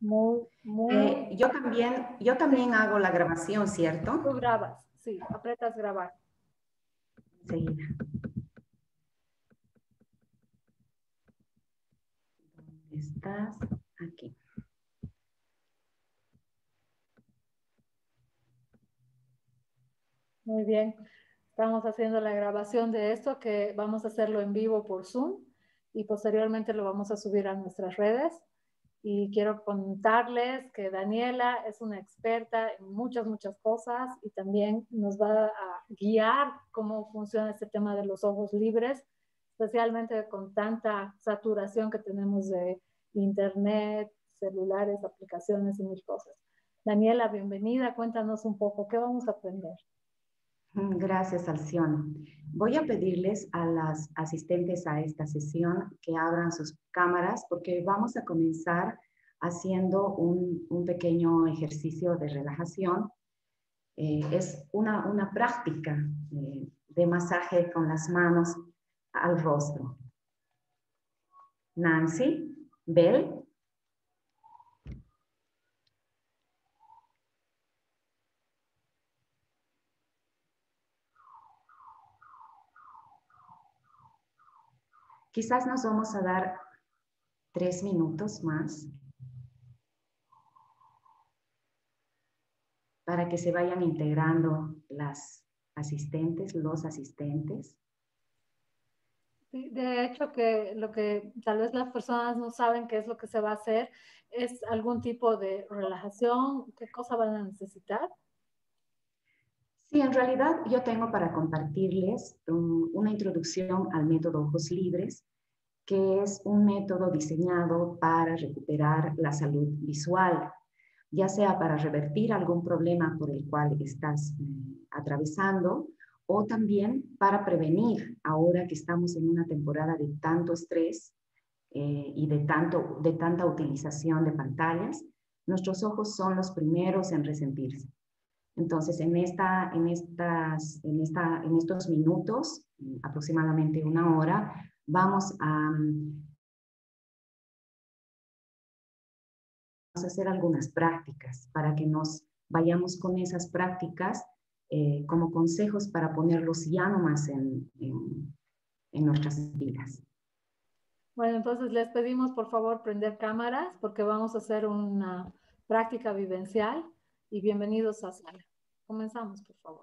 Muy. Yo también hago la grabación, ¿cierto? Tú grabas, sí, apretas grabar. Enseguida. ¿Dónde estás? Aquí. Muy bien. Estamos haciendo la grabación de esto, que vamos a hacerlo en vivo por Zoom y posteriormente lo vamos a subir a nuestras redes. Y quiero contarles que Daniela es una experta en muchas cosas y también nos va a guiar cómo funciona este tema de los ojos libres, especialmente con tanta saturación que tenemos de internet, celulares, aplicaciones y mil cosas. Daniela, bienvenida. Cuéntanos un poco, ¿qué vamos a aprender? Gracias, Alcione. Voy a pedirles a las asistentes a esta sesión que abran sus cámaras porque vamos a comenzar haciendo un pequeño ejercicio de relajación. Es una práctica de masaje con las manos al rostro. Nancy, Bel. Quizás nos vamos a dar 3 minutos más para que se vayan integrando las asistentes, los asistentes. Sí, de hecho, que lo que tal vez las personas no saben qué es lo que se va a hacer es algún tipo de relajación. ¿Qué cosa van a necesitar? Sí, en realidad yo tengo para compartirles una introducción al método Ojos Libres, que es un método diseñado para recuperar la salud visual, ya sea para revertir algún problema por el cual estás atravesando o también para prevenir, ahora que estamos en una temporada de tanto estrés y de tanta utilización de pantallas, nuestros ojos son los primeros en resentirse. Entonces, en estos minutos, aproximadamente 1 hora, vamos a hacer algunas prácticas para que nos vayamos con esas prácticas como consejos para ponerlos ya nomás en nuestras vidas. Bueno, entonces les pedimos por favor prender cámaras porque vamos a hacer una práctica vivencial y bienvenidos a sala. Comenzamos, por favor.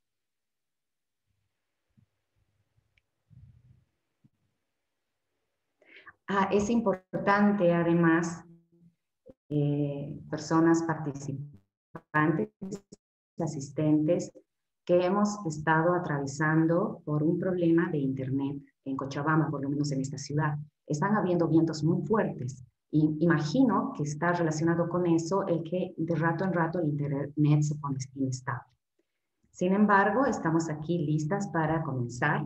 Es importante además, personas participantes, asistentes, que hemos estado atravesando por un problema de internet en Cochabamba, por lo menos en esta ciudad. Están habiendo vientos muy fuertes y imagino que está relacionado con eso el que de rato en rato el internet se pone inestable. Sin embargo, estamos aquí listos para comenzar.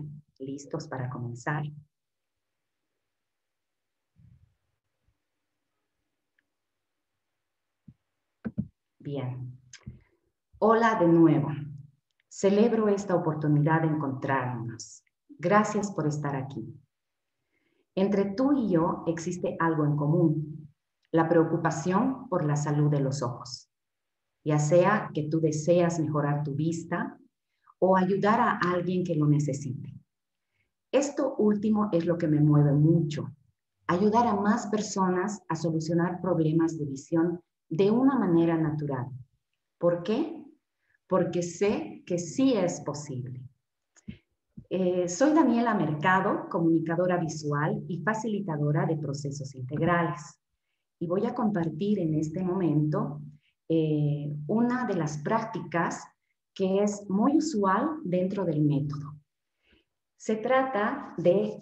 Bien. Hola de nuevo. Celebro esta oportunidad de encontrarnos. Gracias por estar aquí. Entre tú y yo existe algo en común, la preocupación por la salud de los ojos, ya sea que tú deseas mejorar tu vista o ayudar a alguien que lo necesite. Esto último es lo que me mueve mucho, ayudar a más personas a solucionar problemas de visión de una manera natural. ¿Por qué? Porque sé que sí es posible. Soy Daniela Mercado, comunicadora visual y facilitadora de procesos integrales. Y voy a compartir en este momento una de las prácticas que es muy usual dentro del método. Se trata de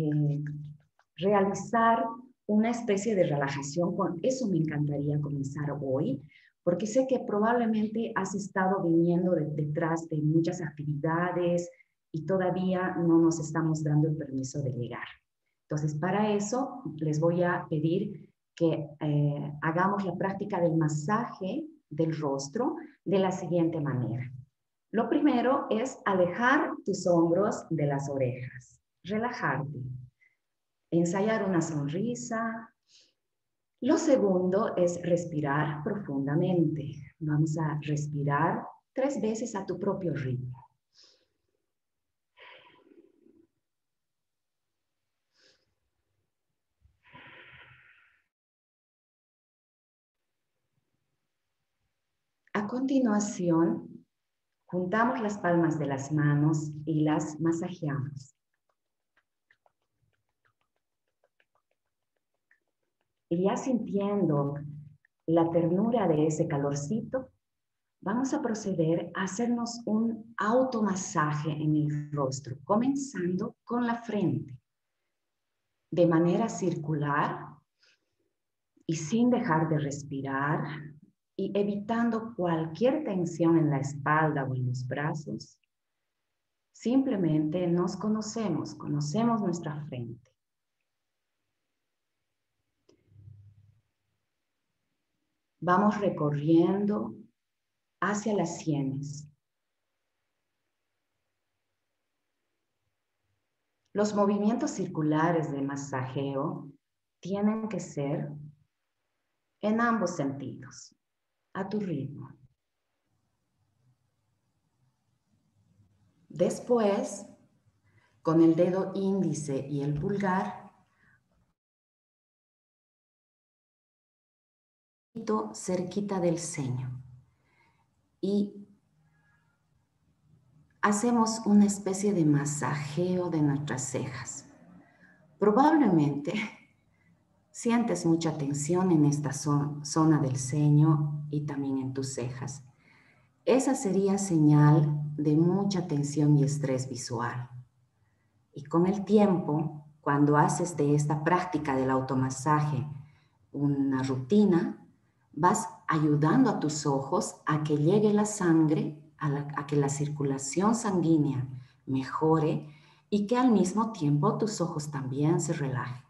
realizar una especie de relajación. Con eso me encantaría comenzar hoy, porque sé que probablemente has estado viniendo detrás de muchas actividades y todavía no nos estamos dando el permiso de llegar. Entonces, para eso les voy a pedir que hagamos la práctica del masaje del rostro de la siguiente manera. Lo primero es alejar tus hombros de las orejas, relajarte, ensayar una sonrisa, Lo segundo es respirar profundamente. Vamos a respirar 3 veces a tu propio ritmo. A continuación, juntamos las palmas de las manos y las masajeamos. Y ya sintiendo la ternura de ese calorcito, vamos a proceder a hacernos un automasaje en el rostro, comenzando con la frente, de manera circular y sin dejar de respirar y evitando cualquier tensión en la espalda o en los brazos. Simplemente nos conocemos nuestra frente. Vamos recorriendo hacia las sienes. Los movimientos circulares de masajeo tienen que ser en ambos sentidos, a tu ritmo. Después, con el dedo índice y el pulgar, cerquita del ceño. Y hacemos una especie de masajeo de nuestras cejas. Probablemente sientes mucha tensión en esta zona del ceño y también en tus cejas. Esa sería señal de mucha tensión y estrés visual. Y con el tiempo, cuando haces de esta práctica del automasaje una rutina, vas ayudando a tus ojos a que llegue la sangre, a que la circulación sanguínea mejore y que al mismo tiempo tus ojos también se relajen.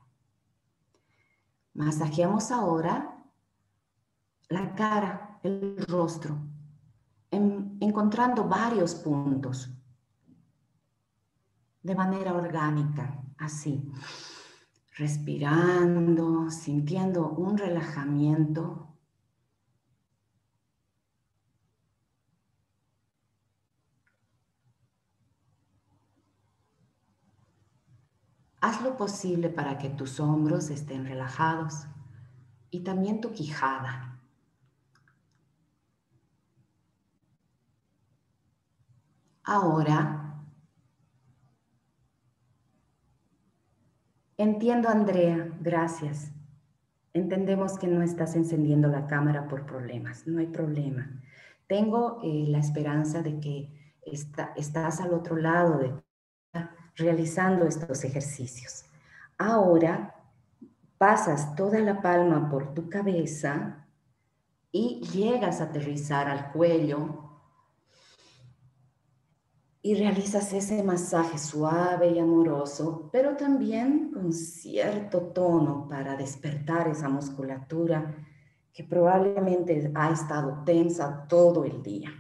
Masajeamos ahora la cara, el rostro, encontrando varios puntos de manera orgánica, así, respirando, sintiendo un relajamiento. Haz lo posible para que tus hombros estén relajados y también tu quijada. Ahora, entiendo, Andrea, gracias. Entendemos que no estás encendiendo la cámara por problemas, no hay problema. Tengo la esperanza de que estás al otro lado de realizando estos ejercicios. Ahora pasas toda la palma por tu cabeza y llegas a aterrizar al cuello y realizas ese masaje suave y amoroso, pero también con cierto tono para despertar esa musculatura que probablemente ha estado tensa todo el día.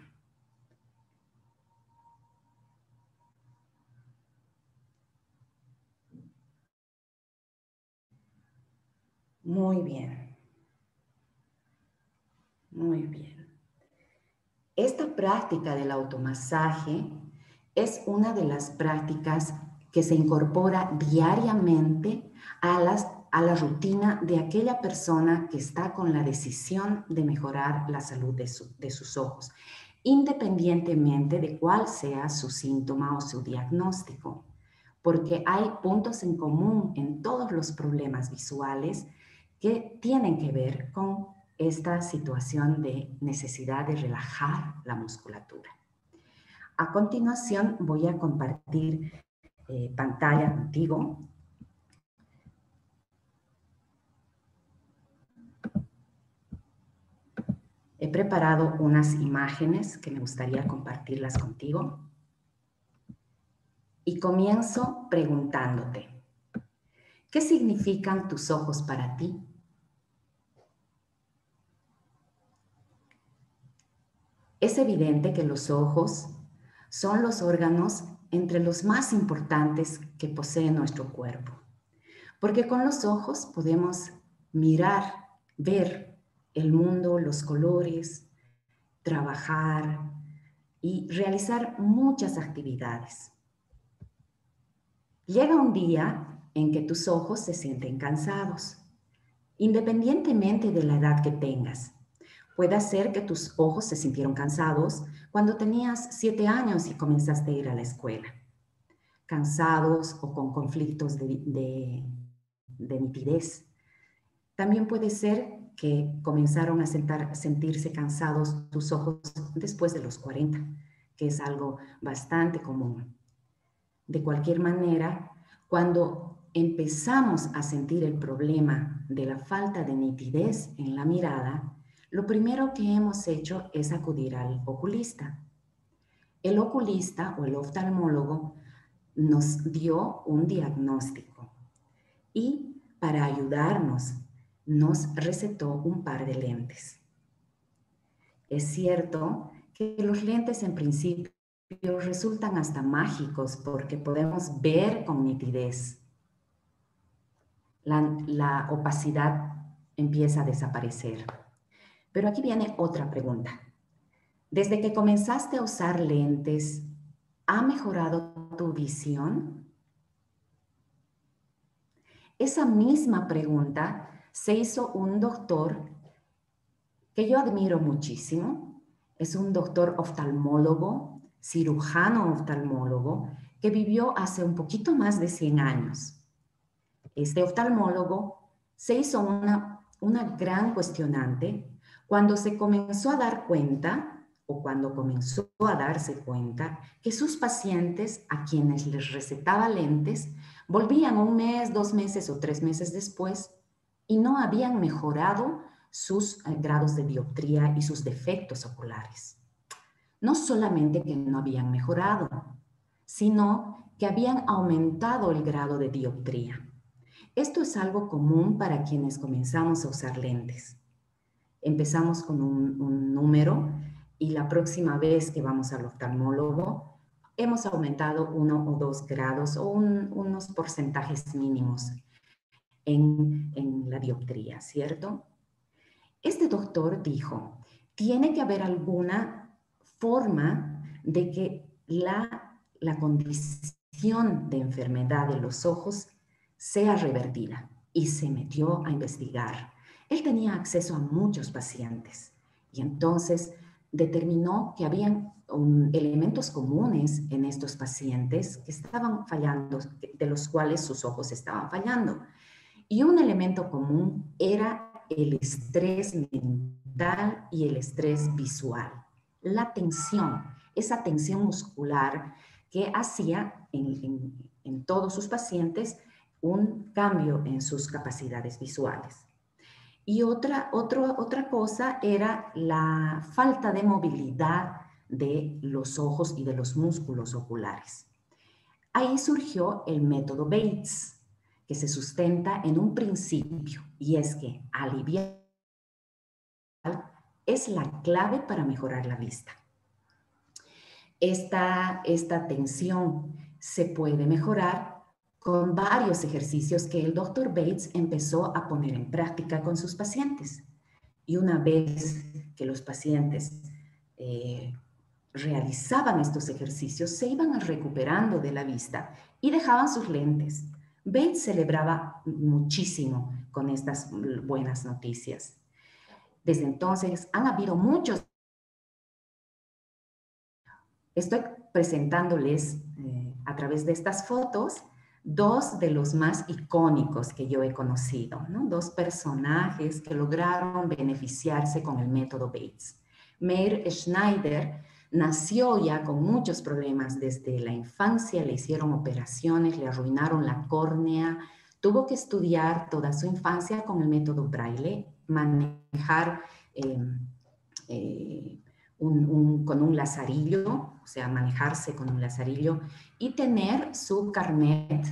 Muy bien. Muy bien. Esta práctica del automasaje es una de las prácticas que se incorpora diariamente a la rutina de aquella persona que está con la decisión de mejorar la salud de sus ojos, independientemente de cuál sea su síntoma o su diagnóstico, porque hay puntos en común en todos los problemas visuales que tienen que ver con esta situación de necesidad de relajar la musculatura. A continuación voy a compartir pantalla contigo. He preparado unas imágenes que me gustaría compartirlas contigo. Y comienzo preguntándote, ¿qué significan tus ojos para ti? Es evidente que los ojos son los órganos entre los más importantes que posee nuestro cuerpo, porque con los ojos podemos mirar ver el mundo, los colores, trabajar y realizar muchas actividades. Llega un día en que tus ojos se sienten cansados, independientemente de la edad que tengas. Puede ser que tus ojos se sintieron cansados cuando tenías 7 años y comenzaste a ir a la escuela. Cansados o con conflictos de nitidez. También puede ser que comenzaron a sentirse cansados tus ojos después de los 40, que es algo bastante común. De cualquier manera, cuando empezamos a sentir el problema de la falta de nitidez en la mirada, lo primero que hemos hecho es acudir al oculista. El oculista o el oftalmólogo nos dio un diagnóstico y para ayudarnos nos recetó un par de lentes. Es cierto que los lentes en principio resultan hasta mágicos porque podemos ver con nitidez. La opacidad empieza a desaparecer. Pero aquí viene otra pregunta. Desde que comenzaste a usar lentes, ¿ha mejorado tu visión? Esa misma pregunta se hizo un doctor que yo admiro muchísimo. Es un doctor oftalmólogo, cirujano oftalmólogo, que vivió hace un poquito más de 100 años. Este oftalmólogo se hizo una gran cuestionante cuando se comenzó a dar cuenta, o cuando comenzó a darse cuenta, que sus pacientes a quienes les recetaba lentes volvían 1 mes, 2 meses o 3 meses después y no habían mejorado sus grados de dioptría y sus defectos oculares. No solamente que no habían mejorado, sino que habían aumentado el grado de dioptría. Esto es algo común para quienes comenzamos a usar lentes. Empezamos con un número y la próxima vez que vamos al oftalmólogo hemos aumentado 1 o 2 grados o unos porcentajes mínimos en la dioptría, ¿cierto? Este doctor dijo, tiene que haber alguna forma de que la condición de enfermedad de los ojos sea revertida y se metió a investigar. Él tenía acceso a muchos pacientes y entonces determinó que habían elementos comunes en estos pacientes que estaban fallando, de los cuales sus ojos estaban fallando. Y un elemento común era el estrés mental y el estrés visual. La tensión, esa tensión muscular que hacía en todos sus pacientes un cambio en sus capacidades visuales. Y otra cosa era la falta de movilidad de los ojos y de los músculos oculares. Ahí surgió el método Bates, que se sustenta en un principio, y es que aliviar es la clave para mejorar la vista. Esta tensión se puede mejorar con varios ejercicios que el Dr. Bates empezó a poner en práctica con sus pacientes. Y una vez que los pacientes realizaban estos ejercicios, se iban recuperando de la vista y dejaban sus lentes. Bates celebraba muchísimo con estas buenas noticias. Desde entonces han habido muchos. Estoy presentándoles a través de estas fotos 2 de los más icónicos que yo he conocido, ¿no? 2 personajes que lograron beneficiarse con el método Bates. Meir Schneider nació ya con muchos problemas desde la infancia, le hicieron operaciones, le arruinaron la córnea, tuvo que estudiar toda su infancia con el método Braille, manejar con un lazarillo, o sea, manejarse con un lazarillo y tener su carnet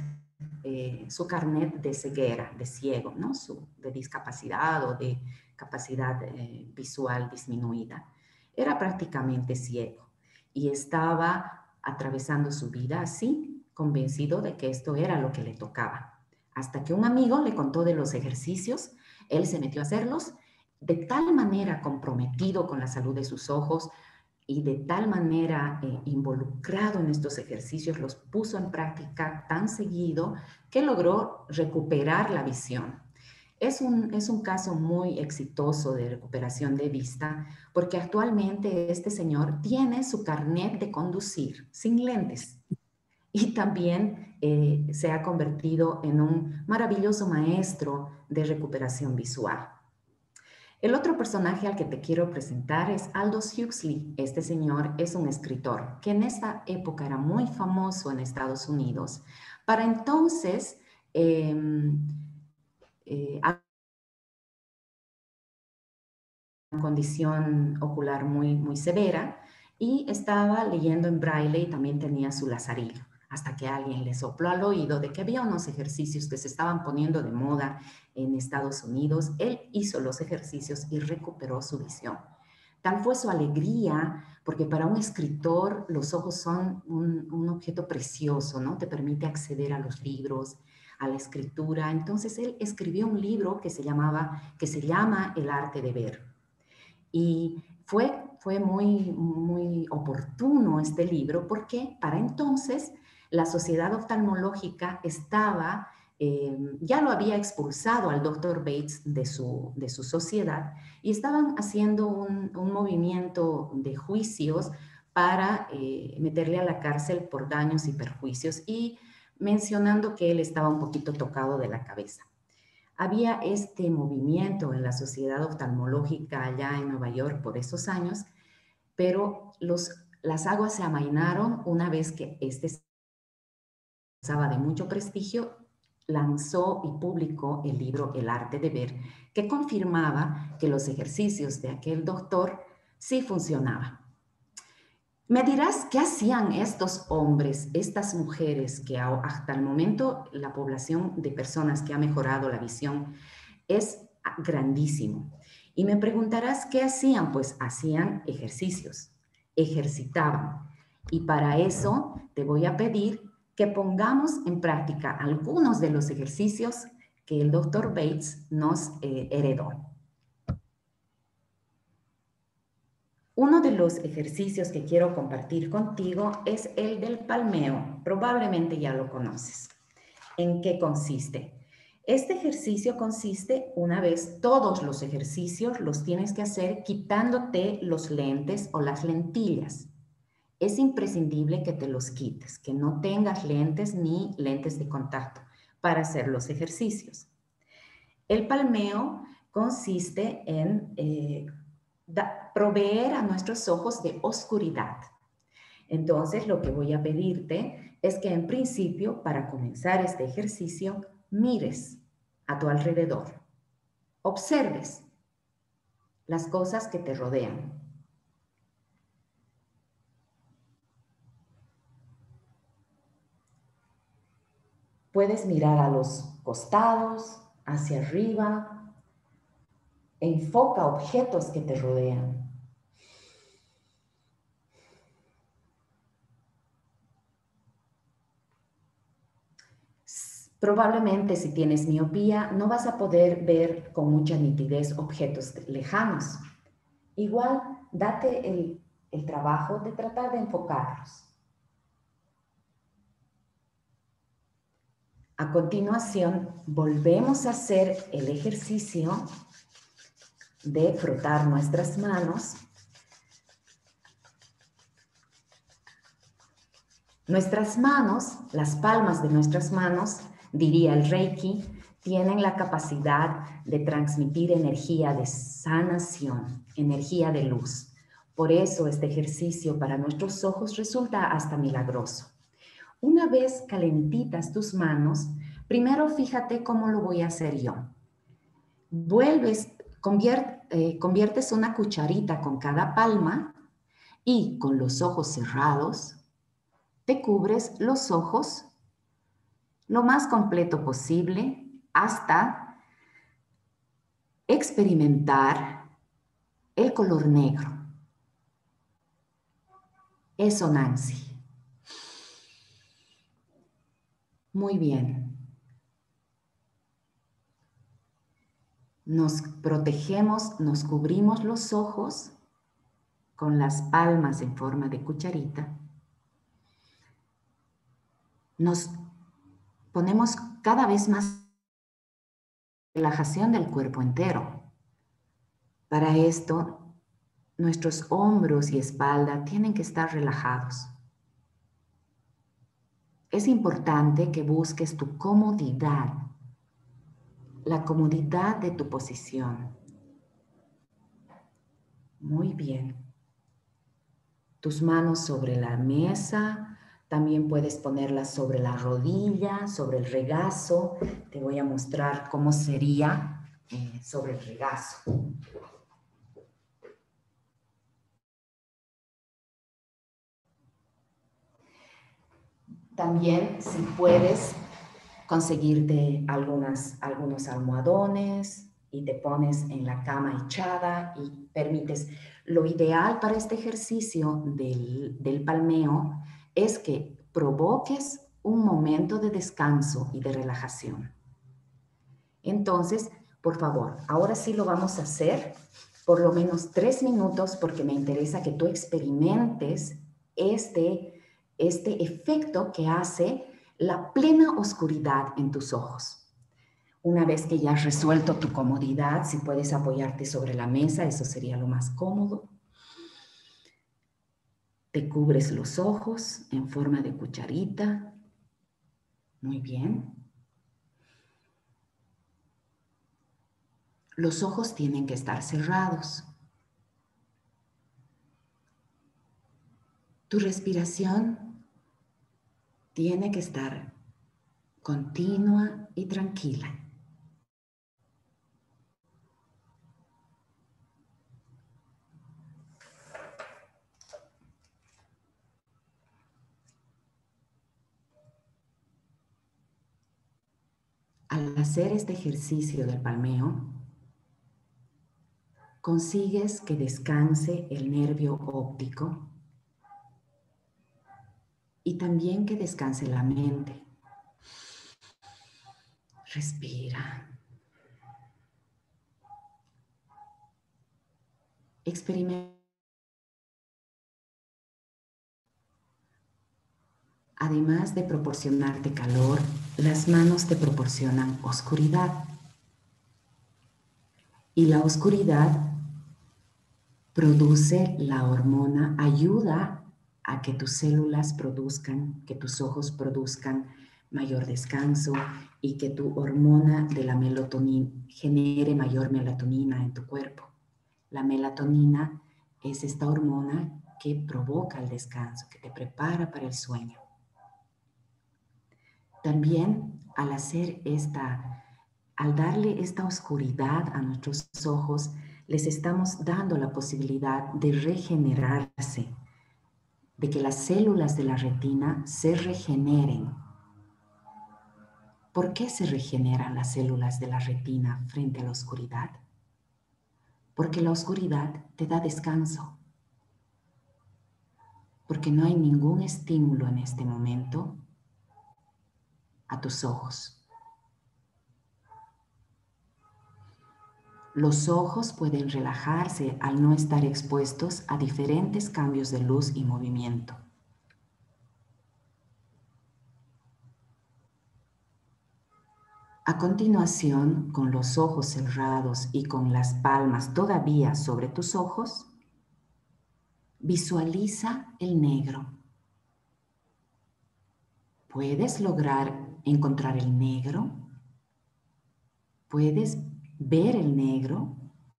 de ceguera, de ciego, ¿no? De discapacidad o de capacidad visual disminuida. Era prácticamente ciego y estaba atravesando su vida así, convencido de que esto era lo que le tocaba. hasta que un amigo le contó de los ejercicios, él se metió a hacerlos, de tal manera comprometido con la salud de sus ojos y de tal manera involucrado en estos ejercicios, los puso en práctica tan seguido que logró recuperar la visión. Es un caso muy exitoso de recuperación de vista porque actualmente este señor tiene su carnet de conducir sin lentes y también se ha convertido en un maravilloso maestro de recuperación visual. El otro personaje al que te quiero presentar es Aldous Huxley. Este señor es un escritor que en esa época era muy famoso en Estados Unidos. Para entonces, condición ocular muy severa y estaba leyendo en braille y también tenía su lazarillo, hasta que alguien le sopló al oído de que había unos ejercicios que se estaban poniendo de moda en Estados Unidos. Él hizo los ejercicios y recuperó su visión. Tal fue su alegría, porque para un escritor los ojos son un objeto precioso, ¿no? Te permite acceder a los libros, a la escritura. Entonces él escribió un libro que se llama El arte de ver. Y fue muy oportuno este libro porque para entonces la Sociedad Oftalmológica ya lo había expulsado al Dr. Bates de su sociedad y estaban haciendo un movimiento de juicios para meterle a la cárcel por daños y perjuicios y mencionando que él estaba un poquito tocado de la cabeza. Había este movimiento en la Sociedad Oftalmológica allá en Nueva York por esos años, pero las aguas se amainaron una vez que este de mucho prestigio, lanzó y publicó el libro El arte de ver, que confirmaba que los ejercicios de aquel doctor sí funcionaban. Me dirás, ¿qué hacían estos hombres, estas mujeres, que hasta el momento la población de personas que ha mejorado la visión es grandísimo? Y me preguntarás, ¿qué hacían? Pues hacían ejercicios, ejercitaban. Y para eso te voy a pedir que pongamos en práctica algunos de los ejercicios que el Dr. Bates nos heredó. Uno de los ejercicios que quiero compartir contigo es el del palmeo. Probablemente ya lo conoces. ¿En qué consiste? Este ejercicio consiste, una vez todos los ejercicios los tienes que hacer quitándote los lentes o las lentillas. Es imprescindible que te los quites, que no tengas lentes ni lentes de contacto para hacer los ejercicios. El palmeo consiste en proveer a nuestros ojos de oscuridad. Entonces, lo que voy a pedirte es que en principio, para comenzar este ejercicio, mires a tu alrededor, observes las cosas que te rodean. Puedes mirar a los costados, hacia arriba, enfoca objetos que te rodean. Probablemente si tienes miopía no vas a poder ver con mucha nitidez objetos lejanos. Igual, date el trabajo de tratar de enfocarlos. A continuación, volvemos a hacer el ejercicio de frotar nuestras manos. Nuestras manos, las palmas de nuestras manos, diría el Reiki, tienen la capacidad de transmitir energía de sanación, energía de luz. Por eso este ejercicio para nuestros ojos resulta hasta milagroso. Una vez calentitas tus manos, primero fíjate cómo lo voy a hacer yo. Conviertes una cucharita con cada palma y con los ojos cerrados, te cubres los ojos lo más completo posible hasta experimentar el color negro. Eso, Nancy. Muy bien. Nos protegemos, nos cubrimos los ojos con las palmas en forma de cucharita. Nos ponemos cada vez más relajación del cuerpo entero. Para esto, nuestros hombros y espalda tienen que estar relajados. Es importante que busques tu comodidad, la comodidad de tu posición. Muy bien. Tus manos sobre la mesa, también puedes ponerlas sobre la rodilla, sobre el regazo. Te voy a mostrar cómo sería sobre el regazo. También, si puedes, conseguirte algunos almohadones y te pones en la cama echada y permites. Lo ideal para este ejercicio del palmeo es que provoques un momento de descanso y de relajación. Entonces, por favor, ahora sí lo vamos a hacer por lo menos 3 minutos porque me interesa que tú experimentes este efecto que hace la plena oscuridad en tus ojos. Una vez que ya has resuelto tu comodidad, si puedes apoyarte sobre la mesa, eso sería lo más cómodo. Te cubres los ojos en forma de cucharita. Muy bien. Los ojos tienen que estar cerrados. Tu respiración tiene que estar continua y tranquila. Al hacer este ejercicio del palmeo, consigues que descanse el nervio óptico y también que descanse la mente. Respira. Experimenta. Además de proporcionarte calor, las manos te proporcionan oscuridad. Y la oscuridad produce la hormona, ayuda a que tus células produzcan, que tus ojos produzcan mayor descanso y que tu hormona de la melatonina genere mayor melatonina en tu cuerpo. La melatonina es esta hormona que provoca el descanso, que te prepara para el sueño. También al darle esta oscuridad a nuestros ojos, les estamos dando la posibilidad de regenerarse, de que las células de la retina se regeneren. ¿Por qué se regeneran las células de la retina frente a la oscuridad? Porque la oscuridad te da descanso. Porque no hay ningún estímulo en este momento a tus ojos. Los ojos pueden relajarse al no estar expuestos a diferentes cambios de luz y movimiento. A continuación, con los ojos cerrados y con las palmas todavía sobre tus ojos, visualiza el negro. ¿Puedes lograr encontrar el negro? ¿Puedes ver el negro?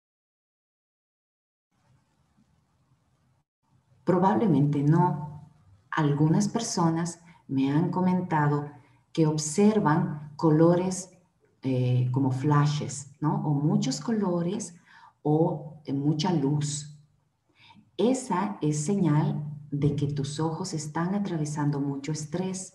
Probablemente no. Algunas personas me han comentado que observan colores como flashes, ¿no? O muchos colores o mucha luz. Esa es señal de que tus ojos están atravesando mucho estrés.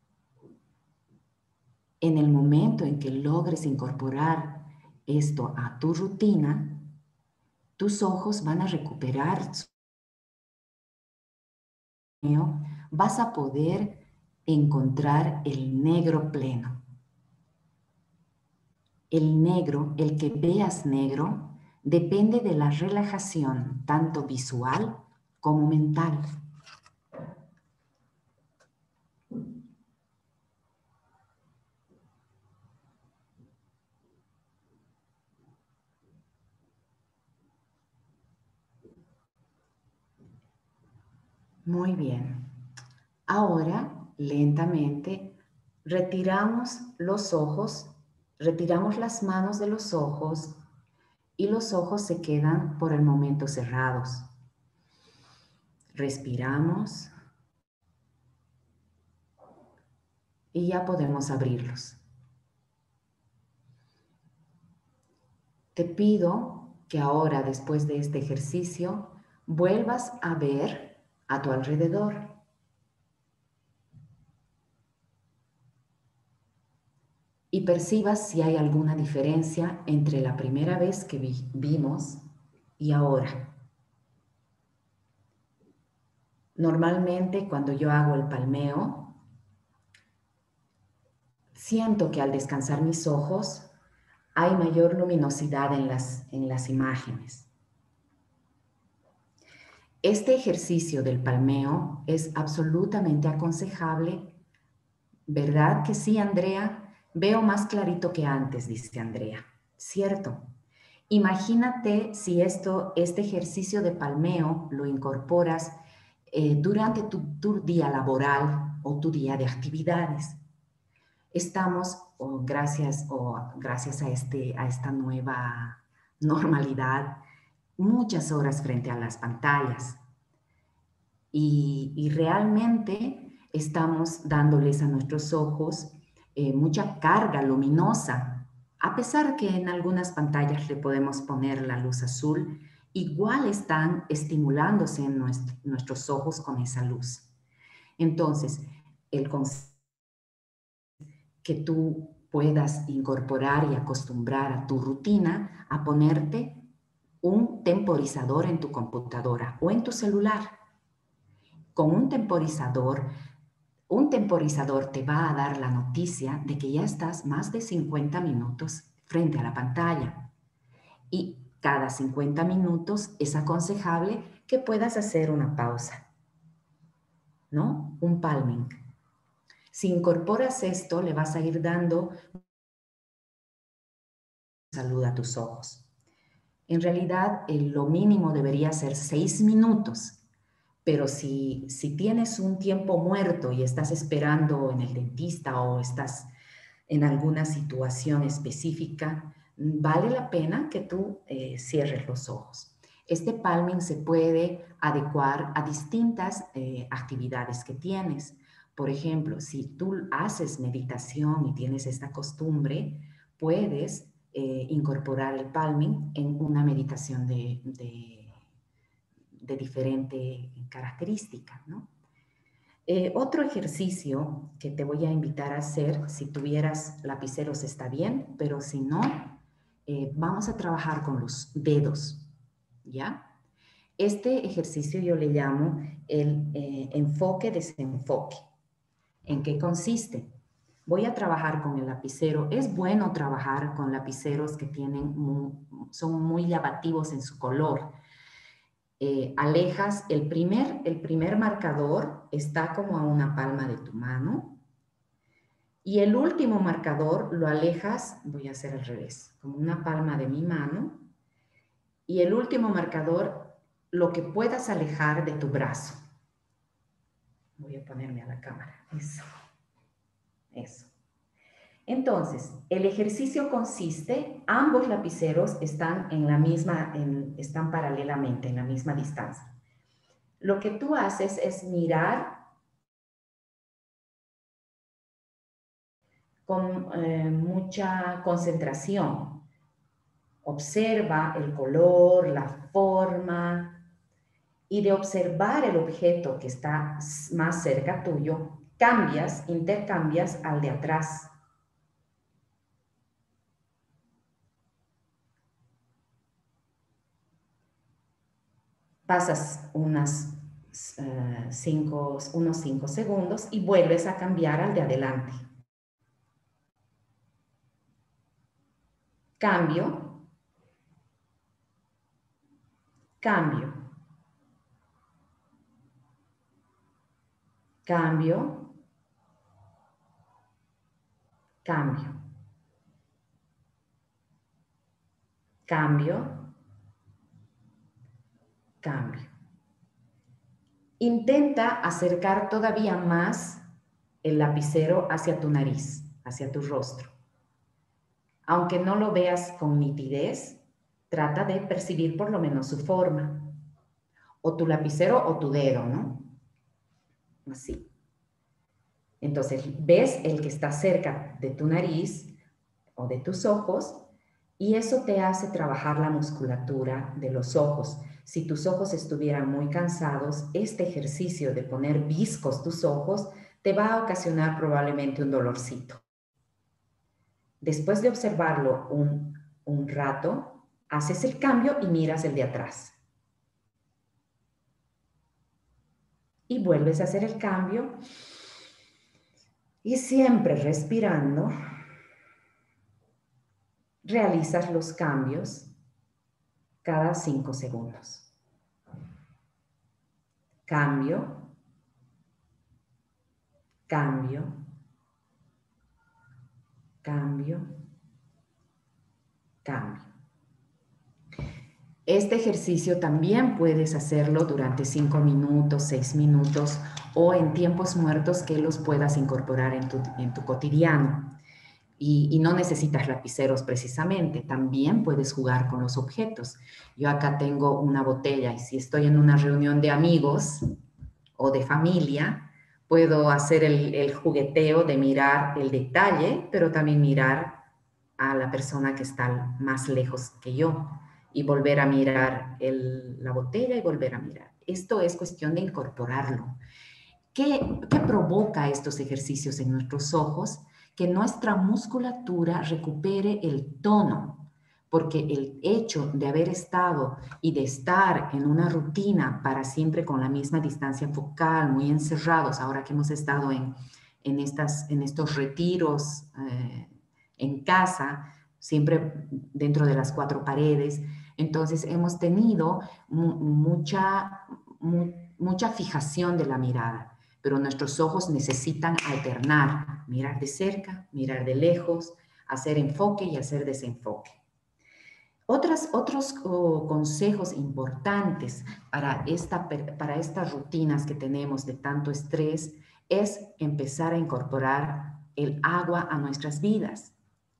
En el momento en que logres incorporar esto a tu rutina, tus ojos van a recuperar su sueño, vas a poder encontrar el negro pleno. El negro, el que veas negro, depende de la relajación tanto visual como mental. Muy bien. Ahora, lentamente, retiramos los ojos, retiramos las manos de los ojos y los ojos se quedan por el momento cerrados. Respiramos y ya podemos abrirlos. Te pido que ahora, después de este ejercicio, vuelvas a ver a tu alrededor. Y percibas si hay alguna diferencia entre la primera vez que vimos y ahora. Normalmente cuando yo hago el palmeo, siento que al descansar mis ojos hay mayor luminosidad en las imágenes. Este ejercicio del palmeo es absolutamente aconsejable. ¿Verdad que sí, Andrea? Veo más clarito que antes, dice Andrea. Cierto. Imagínate si este ejercicio de palmeo lo incorporas durante tu día laboral o tu día de actividades. Estamos, gracias a esta nueva normalidad, muchas horas frente a las pantallas. Y realmente estamos dándoles a nuestros ojos mucha carga luminosa. A pesar que en algunas pantallas le podemos poner la luz azul, igual están estimulándose en nuestros ojos con esa luz. Entonces, el concepto que tú puedas incorporar y acostumbrar a tu rutina a ponerte un temporizador en tu computadora o en tu celular. Con un temporizador te va a dar la noticia de que ya estás más de 50 minutos frente a la pantalla. Y cada 50 minutos es aconsejable que puedas hacer una pausa, ¿no? Un palming. Si incorporas esto, le vas a ir dando salud a tus ojos. En realidad, lo mínimo debería ser 6 minutos. Pero si tienes un tiempo muerto y estás esperando en el dentista o estás en alguna situación específica, vale la pena que tú cierres los ojos. Este palming se puede adecuar a distintas actividades que tienes. Por ejemplo, si tú haces meditación y tienes esta costumbre, puedes incorporar el palming en una meditación de diferente característica, ¿no? Otro ejercicio que te voy a invitar a hacer, si tuvieras lapiceros está bien, pero si no, vamos a trabajar con los dedos, ¿ya? Este ejercicio yo le llamo el enfoque-desenfoque. ¿En qué consiste? Voy a trabajar con el lapicero. Es bueno trabajar con lapiceros que son muy llamativos en su color. Alejas el primer marcador, está como a una palma de tu mano, y el último marcador lo alejas, voy a hacer al revés, como una palma de mi mano, y el último marcador lo que puedas alejar de tu brazo. Voy a ponerme a la cámara, eso. Entonces, el ejercicio consiste, ambos lapiceros están están paralelamente en la misma distancia. Lo que tú haces es mirar con mucha concentración. Observa el color, la forma, y de observar el objeto que está más cerca tuyo, intercambias al de atrás. Pasas unos 5 segundos y vuelves a cambiar al de adelante. cambio, cambio, cambio, cambio, cambio, cambio. Intenta acercar todavía más el lapicero hacia tu nariz, hacia tu rostro. Aunque no lo veas con nitidez, trata de percibir por lo menos su forma. O tu lapicero o tu dedo, ¿no? Así. Entonces, ves el que está cerca de tu nariz o de tus ojos y eso te hace trabajar la musculatura de los ojos. Si tus ojos estuvieran muy cansados, este ejercicio de poner viscos tus ojos te va a ocasionar probablemente un dolorcito. Después de observarlo un rato, haces el cambio y miras el de atrás. Y vuelves a hacer el cambio y siempre respirando, realizas los cambios cada 5 segundos. Cambio, cambio, cambio, cambio. Este ejercicio también puedes hacerlo durante 5 minutos, 6 minutos o en tiempos muertos que los puedas incorporar en tu cotidiano. Y no necesitas lapiceros precisamente, también puedes jugar con los objetos. Yo acá tengo una botella y si estoy en una reunión de amigos o de familia, puedo hacer el jugueteo de mirar el detalle, pero también mirar a la persona que está más lejos que yo y volver a mirar la botella y volver a mirar. Esto es cuestión de incorporarlo. ¿Qué provoca estos ejercicios en nuestros ojos? Que nuestra musculatura recupere el tono, porque el hecho de haber estado y de estar en una rutina para siempre con la misma distancia focal, muy encerrados, ahora que hemos estado en estos retiros en casa, siempre dentro de las 4 paredes, entonces hemos tenido mucha fijación de la mirada. Pero nuestros ojos necesitan alternar, mirar de cerca, mirar de lejos, hacer enfoque y hacer desenfoque. Otros consejos importantes para estas rutinas que tenemos de tanto estrés es empezar a incorporar el agua a nuestras vidas.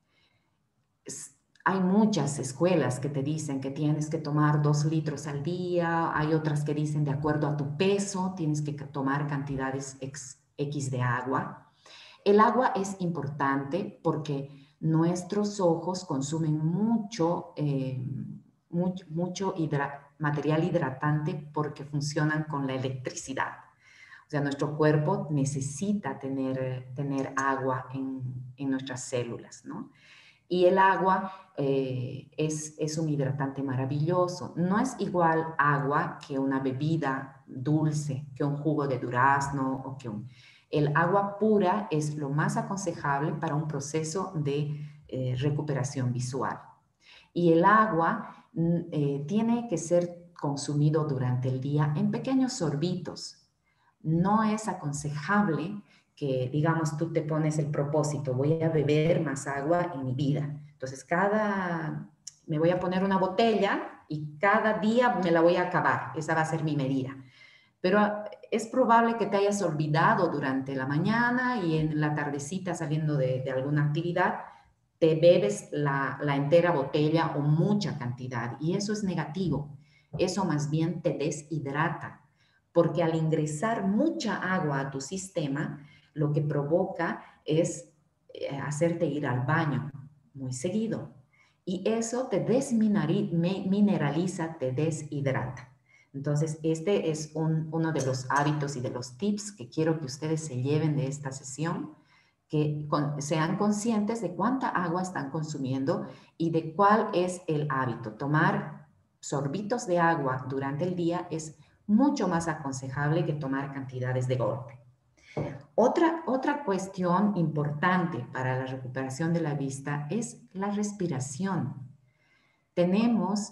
Hay muchas escuelas que te dicen que tienes que tomar 2 litros al día, hay otras que dicen de acuerdo a tu peso, tienes que tomar cantidades X de agua. El agua es importante porque nuestros ojos consumen mucho material hidratante porque funcionan con la electricidad. O sea, nuestro cuerpo necesita tener agua en nuestras células, ¿no? Y el agua es un hidratante maravilloso. No es igual agua que una bebida dulce, que un jugo de durazno o que El agua pura es lo más aconsejable para un proceso de recuperación visual. Y el agua tiene que ser consumido durante el día en pequeños sorbitos. No es aconsejable que, digamos, tú te pones el propósito, voy a beber más agua en mi vida. Entonces, me voy a poner una botella y cada día me la voy a acabar. Esa va a ser mi medida. Pero es probable que te hayas olvidado durante la mañana y en la tardecita saliendo de alguna actividad, te bebes la entera botella o mucha cantidad. Y eso es negativo. Eso más bien te deshidrata. Porque al ingresar mucha agua a tu sistema, lo que provoca es hacerte ir al baño muy seguido. Y eso te desmineraliza, te deshidrata. Entonces, este es uno de los hábitos y de los tips que quiero que ustedes se lleven de esta sesión, que sean conscientes de cuánta agua están consumiendo y de cuál es el hábito. Tomar sorbitos de agua durante el día es mucho más aconsejable que tomar cantidades de golpe. Otra cuestión importante para la recuperación de la vista es la respiración. Tenemos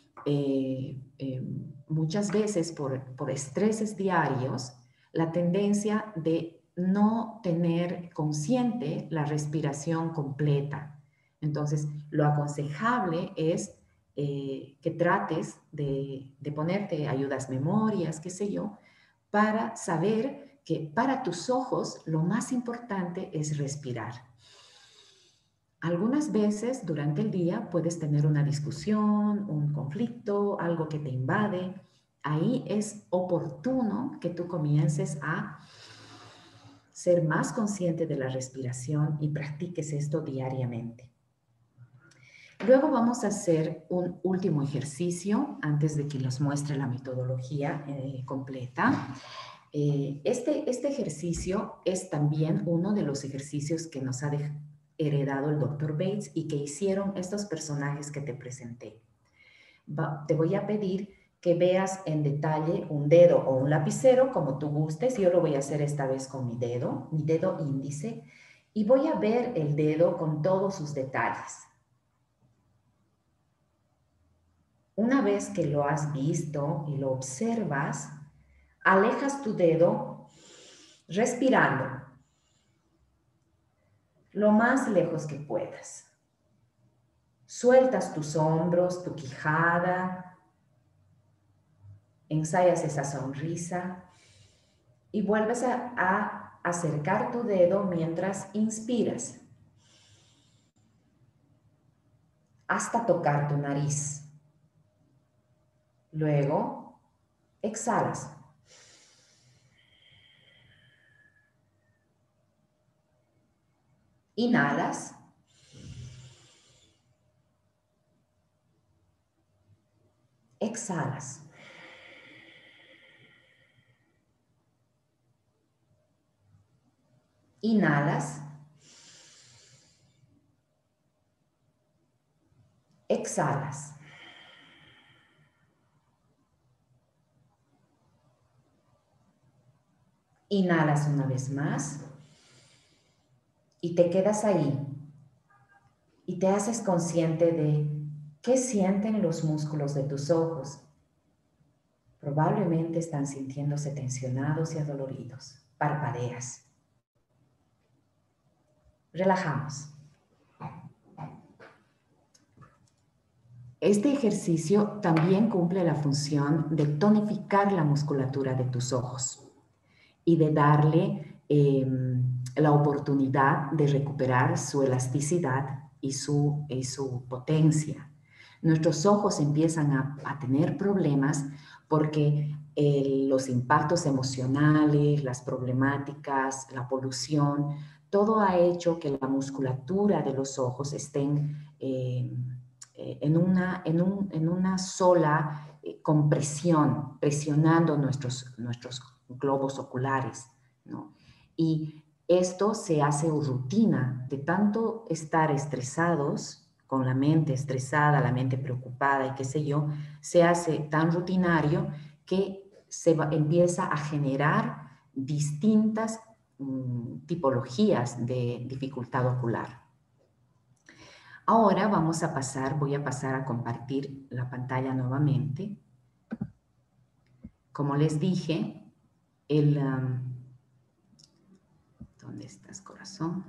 muchas veces por estreses diarios la tendencia de no tener consciente la respiración completa. Entonces, lo aconsejable es que trates de ponerte ayudas memorias, qué sé yo, para saber que para tus ojos lo más importante es respirar. Algunas veces durante el día puedes tener una discusión, un conflicto, algo que te invade. Ahí es oportuno que tú comiences a ser más consciente de la respiración y practiques esto diariamente. Luego vamos a hacer un último ejercicio antes de que les muestre la metodología completa. Este ejercicio es también uno de los ejercicios que nos ha heredado el Dr. Bates y que hicieron estos personajes que te presenté. Te voy a pedir que veas en detalle un dedo o un lapicero, como tú gustes. Yo lo voy a hacer esta vez con mi dedo índice, y voy a ver el dedo con todos sus detalles. Una vez que lo has visto y lo observas, alejas tu dedo respirando lo más lejos que puedas. Sueltas tus hombros, tu quijada, ensayas esa sonrisa y vuelves a acercar tu dedo mientras inspiras hasta tocar tu nariz. Luego, exhalas. Inhalas. Exhalas. Inhalas. Exhalas. Inhalas una vez más y te quedas ahí y te haces consciente de qué sienten los músculos de tus ojos. Probablemente están sintiéndose tensionados y adoloridos. Parpadeas. Relajamos. Este ejercicio también cumple la función de tonificar la musculatura de tus ojos y de darle la oportunidad de recuperar su elasticidad y su potencia. Nuestros ojos empiezan a tener problemas porque los impactos emocionales, las problemáticas, la polución, todo ha hecho que la musculatura de los ojos estén en una sola compresión, presionando nuestros globos oculares, ¿no? Y esto se hace rutina de tanto estar estresados, con la mente estresada, la mente preocupada y qué sé yo, se hace tan rutinario que empieza a generar distintas tipologías de dificultad ocular. Ahora voy a pasar a compartir la pantalla nuevamente. Como les dije, ¿dónde estás, corazón?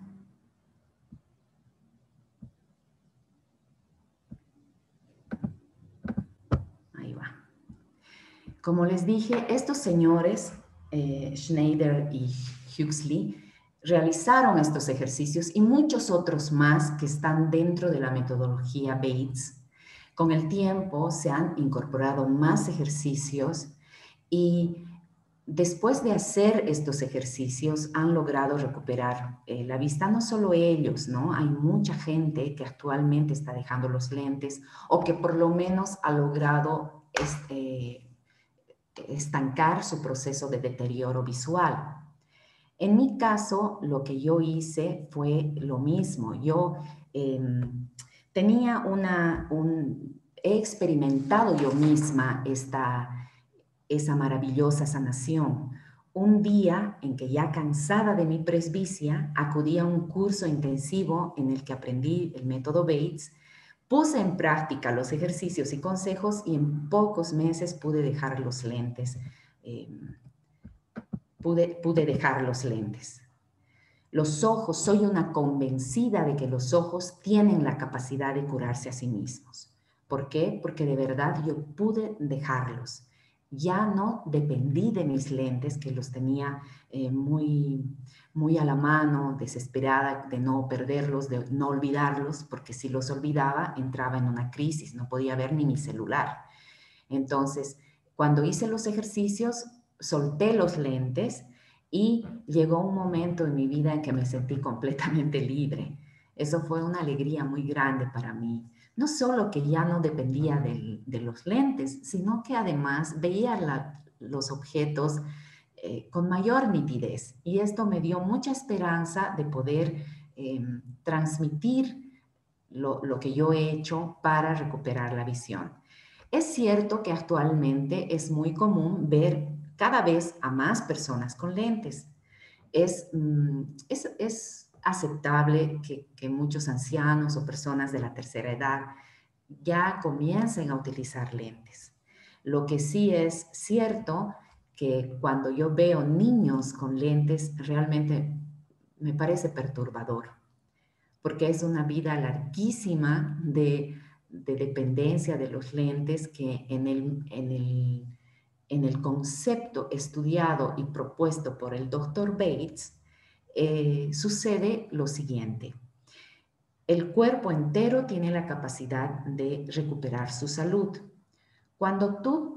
Ahí va. Como les dije, estos señores, Schneider y Huxley, realizaron estos ejercicios y muchos otros más que están dentro de la metodología Bates. Con el tiempo se han incorporado más ejercicios y después de hacer estos ejercicios han logrado recuperar la vista. No solo ellos, ¿no? Hay mucha gente que actualmente está dejando los lentes o que por lo menos ha logrado estancar su proceso de deterioro visual. En mi caso, lo que yo hice fue lo mismo. Yo he experimentado yo misma esa maravillosa sanación. un día en que ya cansada de mi presbicia, acudí a un curso intensivo en el que aprendí el método Bates, puse en práctica los ejercicios y consejos y en pocos meses pude dejar los lentes. eh, pude dejar los lentes. Los ojos, soy una convencida de que los ojos tienen la capacidad de curarse a sí mismos. ¿Por qué? Porque de verdad yo pude dejarlos. Ya no dependí de mis lentes, que los tenía muy a la mano, desesperada de no perderlos, de no olvidarlos, porque si los olvidaba entraba en una crisis, no podía ver ni mi celular. Entonces, cuando hice los ejercicios, solté los lentes y llegó un momento en mi vida en que me sentí completamente libre. Eso fue una alegría muy grande para mí. No solo que ya no dependía de los lentes, sino que además veía los objetos con mayor nitidez. Y esto me dio mucha esperanza de poder transmitir lo que yo he hecho para recuperar la visión. Es cierto que actualmente es muy común ver cada vez a más personas con lentes. Es aceptable que muchos ancianos o personas de la tercera edad ya comiencen a utilizar lentes. Lo que sí es cierto que cuando yo veo niños con lentes, realmente me parece perturbador, porque es una vida larguísima de dependencia de los lentes que en el concepto estudiado y propuesto por el doctor Bates, sucede lo siguiente. El cuerpo entero tiene la capacidad de recuperar su salud. Cuando tú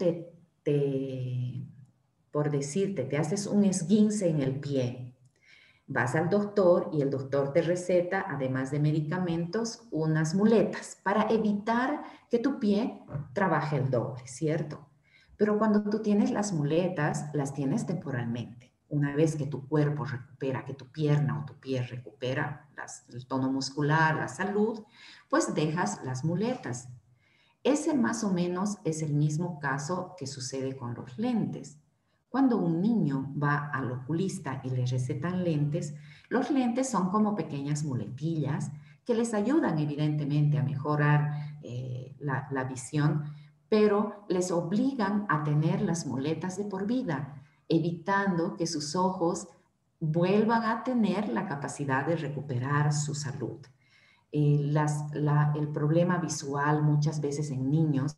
por decirte, te haces un esguince en el pie, vas al doctor y el doctor te receta, además de medicamentos, unas muletas para evitar que tu pie trabaje el doble, ¿cierto? Pero cuando tú tienes las muletas, las tienes temporalmente. Una vez que tu cuerpo recupera, que tu pierna o tu pie recupera el tono muscular, la salud, pues dejas las muletas. Ese más o menos es el mismo caso que sucede con los lentes. Cuando un niño va al oculista y le recetan lentes, los lentes son como pequeñas muletillas que les ayudan evidentemente a mejorar la visión, pero les obligan a tener las muletas de por vida, evitando que sus ojos vuelvan a tener la capacidad de recuperar su salud. El problema visual muchas veces en niños,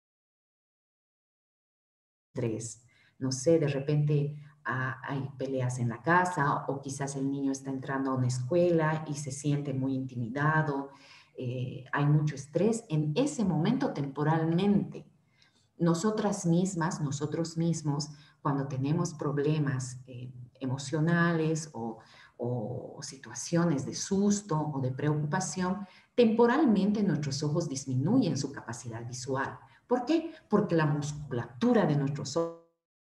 estrés, no sé, de repente hay peleas en la casa o quizás el niño está entrando a una escuela y se siente muy intimidado, hay mucho estrés en ese momento temporalmente. Nosotras mismas, nosotros mismos, cuando tenemos problemas emocionales o situaciones de susto o de preocupación, temporalmente nuestros ojos disminuyen su capacidad visual. ¿Por qué? Porque la musculatura de nuestros ojos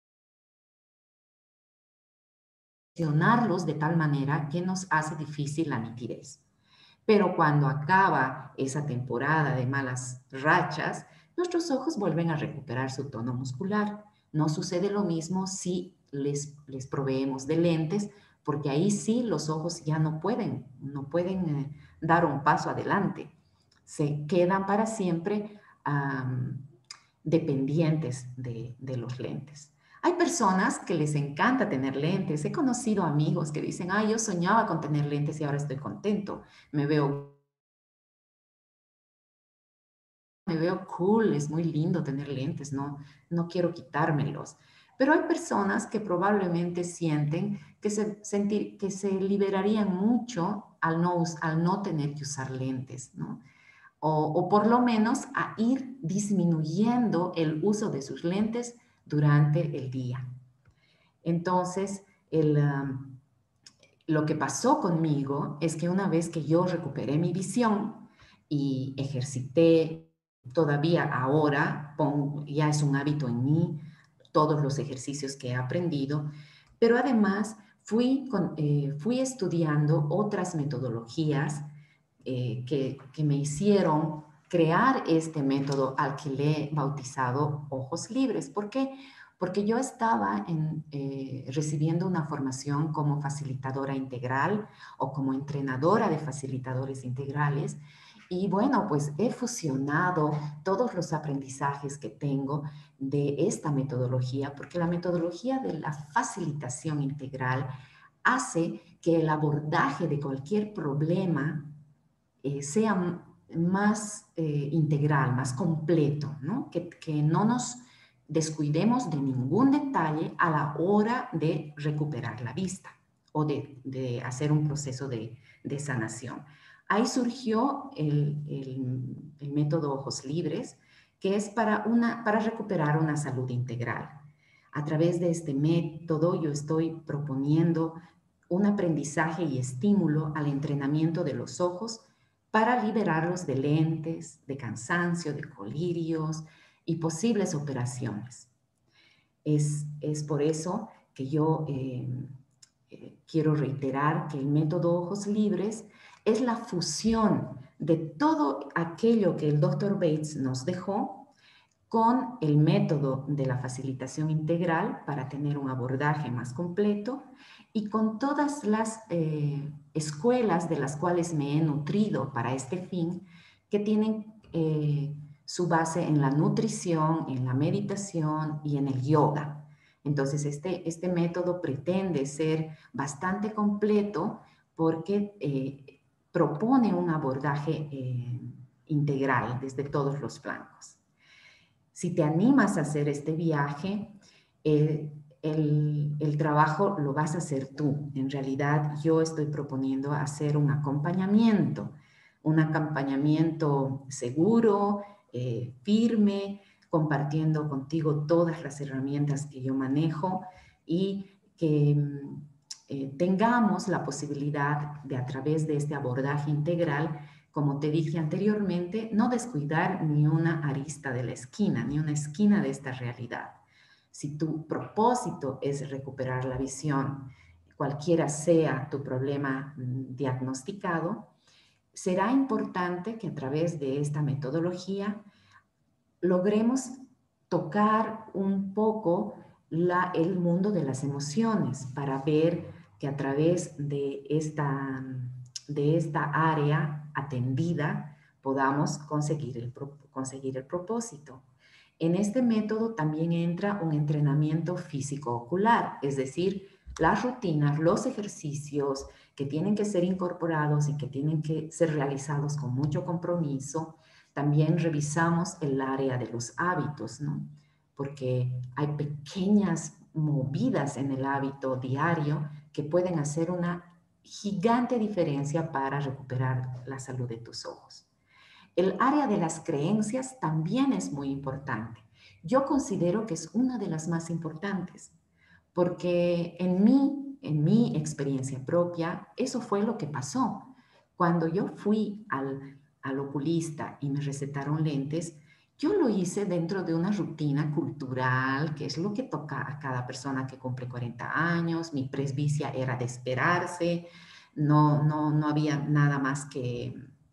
de tal manera que nos hace difícil la nitidez. Pero cuando acaba esa temporada de malas rachas, nuestros ojos vuelven a recuperar su tono muscular. No sucede lo mismo si les proveemos de lentes, porque ahí sí los ojos ya no pueden dar un paso adelante. Se quedan para siempre dependientes de los lentes. Hay personas que les encanta tener lentes. He conocido amigos que dicen, yo soñaba con tener lentes y ahora estoy contento. Me veo cool, es muy lindo tener lentes, no quiero quitármelos. Pero hay personas que probablemente sienten que se liberarían mucho al no tener que usar lentes, ¿no? O por lo menos a ir disminuyendo el uso de sus lentes durante el día. Entonces, lo que pasó conmigo es que una vez que yo recuperé mi visión y ejercité, todavía ahora ya es un hábito en mí, todos los ejercicios que he aprendido, pero además fui estudiando otras metodologías que me hicieron crear este método al que le he bautizado ojos libres. ¿Por qué? porque yo estaba recibiendo una formación como facilitadora integral o como entrenadora de facilitadores integrales. Y bueno, pues he fusionado todos los aprendizajes que tengo de esta metodología, porque la metodología de la facilitación integral hace que el abordaje de cualquier problema sea más integral, más completo, ¿no? Que no nos descuidemos de ningún detalle a la hora de recuperar la vista o de hacer un proceso de sanación. Ahí surgió el método Ojos Libres, que es para recuperar una salud integral. A través de este método yo estoy proponiendo un aprendizaje y estímulo al entrenamiento de los ojos para liberarlos de lentes, de cansancio, de colirios y posibles operaciones. Es por eso que yo quiero reiterar que el método Ojos Libres es la fusión de todo aquello que el Dr. Bates nos dejó con el método de la facilitación integral para tener un abordaje más completo y con todas las escuelas de las cuales me he nutrido para este fin, que tienen su base en la nutrición, en la meditación y en el yoga. Entonces, este método pretende ser bastante completo porque propone un abordaje integral desde todos los flancos. Si te animas a hacer este viaje, el trabajo lo vas a hacer tú. En realidad, yo estoy proponiendo hacer un acompañamiento seguro, firme, compartiendo contigo todas las herramientas que yo manejo y que tengamos la posibilidad de, a través de este abordaje integral, como te dije anteriormente, no descuidar ni una arista de la esquina, ni una esquina de esta realidad. Si tu propósito es recuperar la visión, cualquiera sea tu problema diagnosticado, será importante que a través de esta metodología logremos tocar un poco el mundo de las emociones para ver que a través de esta área atendida podamos conseguir el propósito. En este método también entra un entrenamiento físico-ocular, es decir, las rutinas, los ejercicios que tienen que ser incorporados y que tienen que ser realizados con mucho compromiso. También revisamos el área de los hábitos, ¿no? Porque hay pequeñas movidas en el hábito diario que pueden hacer una gigante diferencia para recuperar la salud de tus ojos. El área de las creencias también es muy importante. Yo considero que es una de las más importantes, porque en mi experiencia propia, eso fue lo que pasó. Cuando yo fui al oculista y me recetaron lentes, yo lo hice dentro de una rutina cultural, que es lo que toca a cada persona que cumple 40 años. Mi presbicia era de esperarse, no había nada más que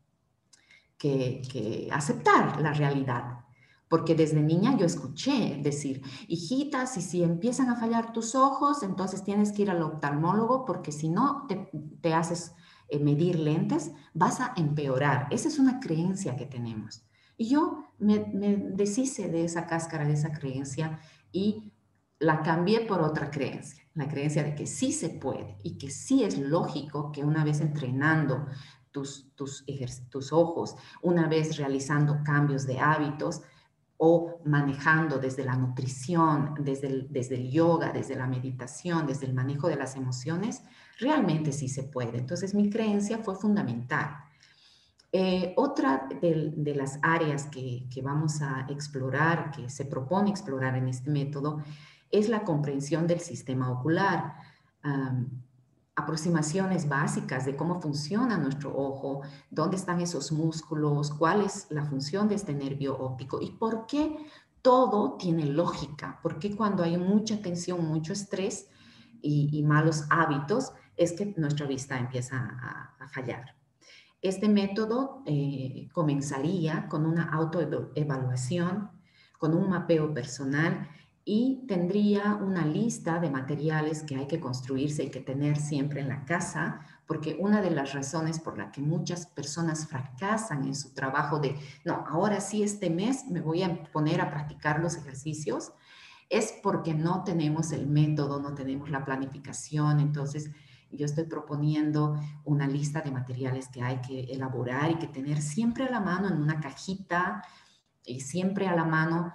aceptar la realidad. Porque desde niña yo escuché decir, hijita, si empiezan a fallar tus ojos, entonces tienes que ir al oftalmólogo porque si no te haces medir lentes, vas a empeorar. Esa es una creencia que tenemos. Y yo me deshice de esa cáscara, de esa creencia y la cambié por otra creencia, la creencia de que sí se puede y que sí es lógico que una vez entrenando tus ojos, una vez realizando cambios de hábitos o manejando desde la nutrición, desde el yoga, desde la meditación, desde el manejo de las emociones, realmente sí se puede. Entonces mi creencia fue fundamental. Otra de las áreas que vamos a explorar, que se propone explorar en este método, es la comprensión del sistema ocular. Aproximaciones básicas de cómo funciona nuestro ojo, dónde están esos músculos, cuál es la función de este nervio óptico y por qué todo tiene lógica, por qué cuando hay mucha tensión, mucho estrés y malos hábitos, es que nuestra vista empieza a fallar. Este método comenzaría con una autoevaluación, con un mapeo personal y tendría una lista de materiales que hay que construirse y que tener siempre en la casa, porque una de las razones por la que muchas personas fracasan en su trabajo de, no, ahora sí este mes me voy a poner a practicar los ejercicios, es porque no tenemos el método, no tenemos la planificación. Entonces, yo estoy proponiendo una lista de materiales que hay que elaborar y que tener siempre a la mano en una cajita y siempre a la mano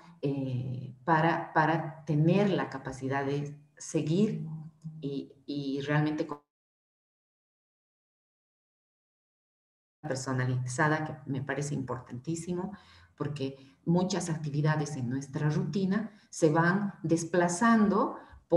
para tener la capacidad de seguir y realmente personalizada, que me parece importantísimo, porque muchas actividades en nuestra rutina se van desplazando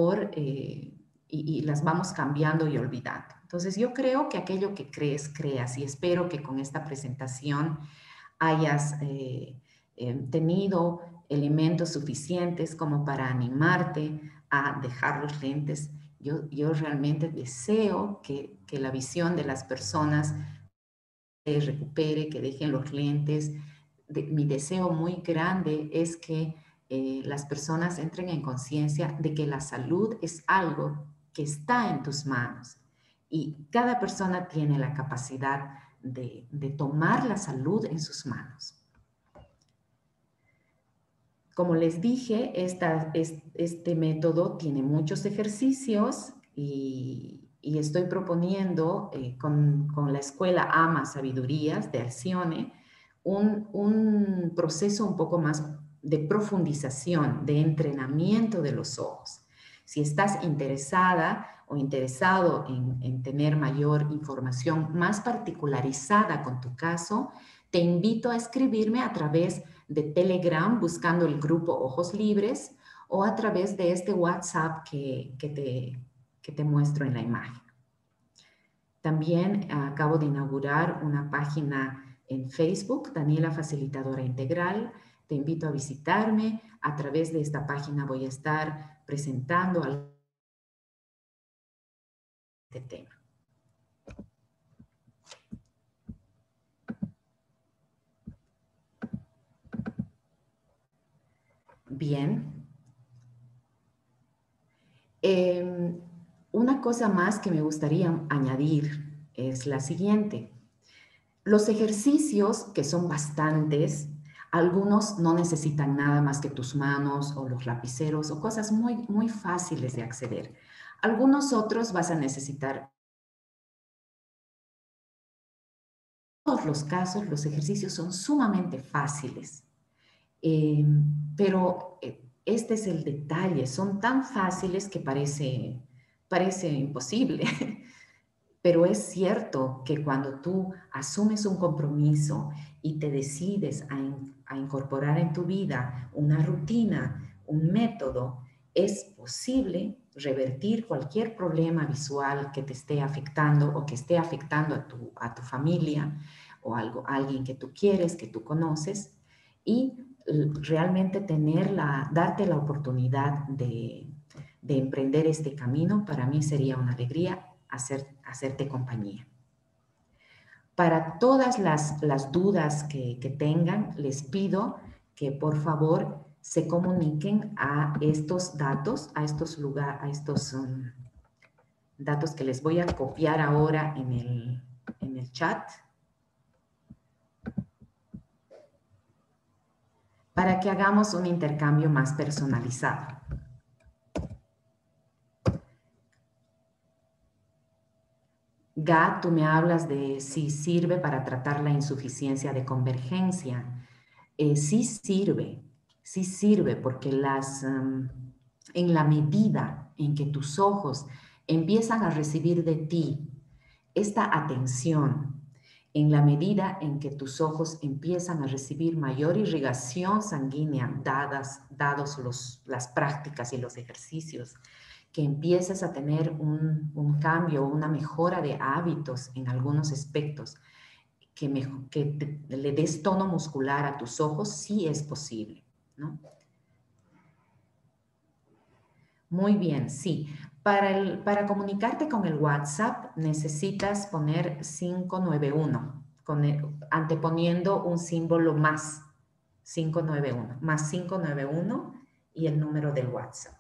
y las vamos cambiando y olvidando. Entonces, yo creo que aquello que crees, creas, y espero que con esta presentación hayas tenido elementos suficientes como para animarte a dejar los lentes. Yo realmente deseo que la visión de las personas recupere, que dejen los lentes. Mi deseo muy grande es que las personas entren en conciencia de que la salud es algo que está en tus manos y cada persona tiene la capacidad de tomar la salud en sus manos. Como les dije, este método tiene muchos ejercicios y estoy proponiendo con la escuela AMA Sabidurías de Alcione un proceso un poco más de profundización, de entrenamiento de los ojos. Si estás interesada o interesado en tener mayor información más particularizada con tu caso, te invito a escribirme a través de Telegram buscando el grupo Ojos Libres o a través de este WhatsApp que te muestro en la imagen. También acabo de inaugurar una página en Facebook, Daniela Facilitadora Integral. Te invito a visitarme. A través de esta página voy a estar presentando este tema. Bien. Una cosa más que me gustaría añadir es la siguiente. Los ejercicios, que son bastantes, algunos no necesitan nada más que tus manos o los lapiceros o cosas muy, muy fáciles de acceder. Algunos otros vas a necesitar. En todos los casos, los ejercicios son sumamente fáciles. Pero este es el detalle, son tan fáciles que parece imposible. Pero es cierto que cuando tú asumes un compromiso y te decides a incorporar en tu vida una rutina, un método, es posible revertir cualquier problema visual que te esté afectando o que esté afectando a tu familia o a alguien que tú quieres, que tú conoces, y realmente darte la oportunidad de emprender este camino. Para mí sería una alegría hacerte compañía. Para todas las dudas que tengan, les pido que por favor se comuniquen a estos datos, a estos datos que les voy a copiar ahora en el chat, para que hagamos un intercambio más personalizado. Tú me hablas de si sirve para tratar la insuficiencia de convergencia. Sí sirve porque en la medida en que tus ojos empiezan a recibir de ti esta atención, en la medida en que tus ojos empiezan a recibir mayor irrigación sanguínea, dados las prácticas y los ejercicios, que empieces a tener un cambio, una mejora de hábitos en algunos aspectos, que le des tono muscular a tus ojos, sí es posible, ¿no? Muy bien, sí. Para comunicarte con el WhatsApp necesitas poner 591, anteponiendo un símbolo más, 591, más 591, y el número del WhatsApp.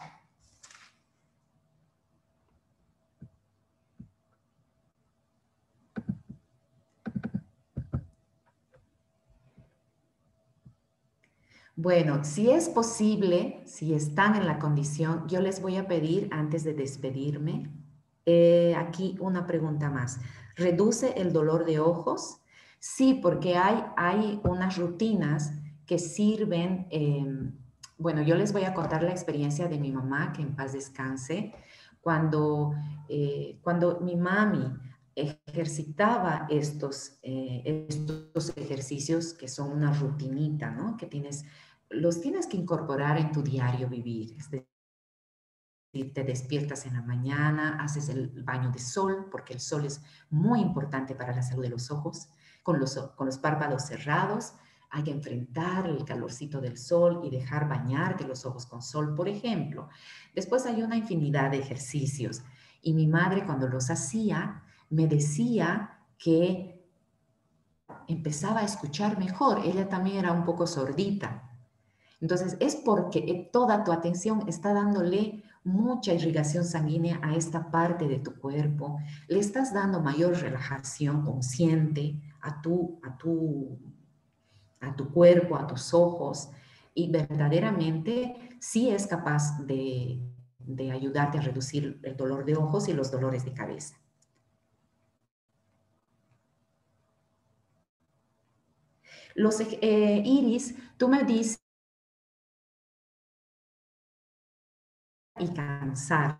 Bueno, si es posible, si están en la condición, yo les voy a pedir antes de despedirme, aquí una pregunta más. ¿Reduce el dolor de ojos? Sí, porque hay unas rutinas que sirven, bueno, yo les voy a contar la experiencia de mi mamá, que en paz descanse, cuando mi mami ejercitaba estos ejercicios que son una rutinita, ¿no? Los tienes que incorporar en tu diario vivir. Es decir, te despiertas en la mañana, haces el baño de sol, porque el sol es muy importante para la salud de los ojos, con los párpados cerrados. Hay que enfrentar el calorcito del sol y dejar bañarte los ojos con sol, por ejemplo. Después hay una infinidad de ejercicios. Y mi madre, cuando los hacía, me decía que empezaba a escuchar mejor. Ella también era un poco sordita. Entonces, es porque toda tu atención está dándole mucha irrigación sanguínea a esta parte de tu cuerpo. Le estás dando mayor relajación consciente a tu cuerpo, a tus ojos, y verdaderamente sí es capaz de ayudarte a reducir el dolor de ojos y los dolores de cabeza. Los iris, tú me dices, y cansar.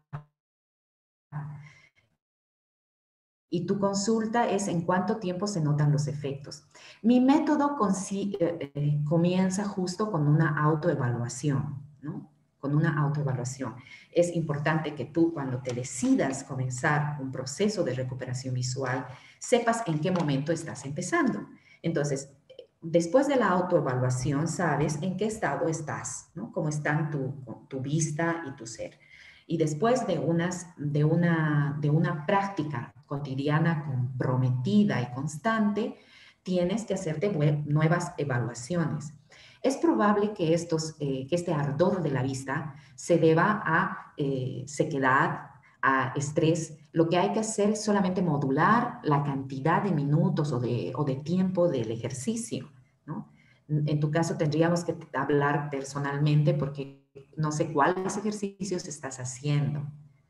Y tu consulta es en cuánto tiempo se notan los efectos. Mi método comienza justo con una autoevaluación, ¿no? Con una autoevaluación. Es importante que tú, cuando te decidas comenzar un proceso de recuperación visual, sepas en qué momento estás empezando. Entonces, después de la autoevaluación, sabes en qué estado estás, ¿no? Cómo están tu vista y tu ser. Y después de una práctica cotidiana comprometida y constante, tienes que hacerte nuevas evaluaciones. Es probable que este ardor de la vista se deba a sequedad, a estrés. Lo que hay que hacer es solamente modular la cantidad de minutos o de tiempo del ejercicio, ¿no? En tu caso tendríamos que hablar personalmente porque no sé cuáles ejercicios estás haciendo.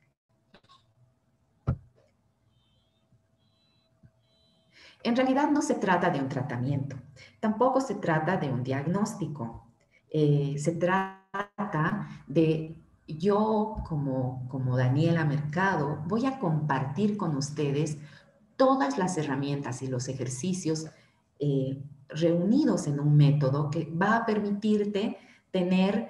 En realidad no se trata de un tratamiento, tampoco se trata de un diagnóstico. Se trata de yo como Daniela Mercado voy a compartir con ustedes todas las herramientas y los ejercicios reunidos en un método que va a permitirte tener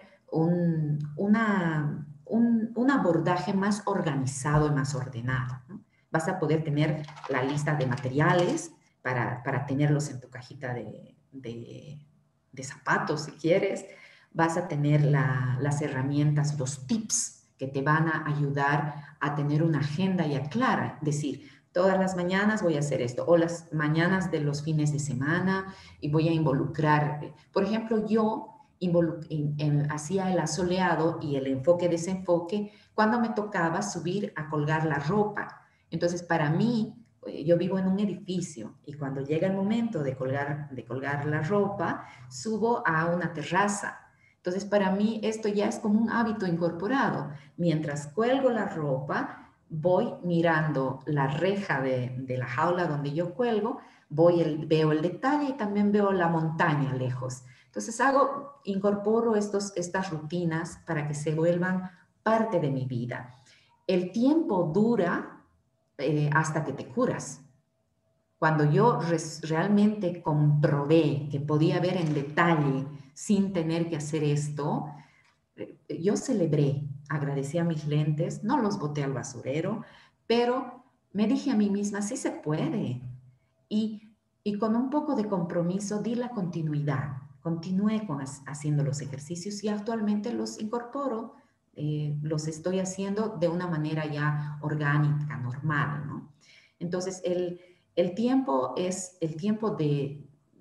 un abordaje más organizado y más ordenado, ¿no? Vas a poder tener la lista de materiales para tenerlos en tu cajita de zapatos, si quieres. Vas a tener las herramientas, los tips que te van a ayudar a tener una agenda ya clara. Es decir, todas las mañanas voy a hacer esto, o las mañanas de los fines de semana, y voy a involucrar. Por ejemplo, yo hacía el asoleado y el enfoque-desenfoque cuando me tocaba subir a colgar la ropa. Entonces, para mí, yo vivo en un edificio y cuando llega el momento de colgar la ropa, subo a una terraza. Entonces, para mí esto ya es como un hábito incorporado. Mientras cuelgo la ropa, voy mirando la reja de la jaula donde yo cuelgo, veo el detalle y también veo la montaña lejos. Entonces incorporo estas rutinas para que se vuelvan parte de mi vida. El tiempo dura hasta que te curas. Cuando yo realmente comprobé que podía ver en detalle sin tener que hacer esto, yo celebré, agradecí a mis lentes, no los boté al basurero, pero me dije a mí misma, sí se puede. Y con un poco de compromiso di la continuidad. Continué haciendo los ejercicios y actualmente los incorporo, los estoy haciendo de una manera ya orgánica, normal, ¿no? Entonces, el tiempo es el tiempo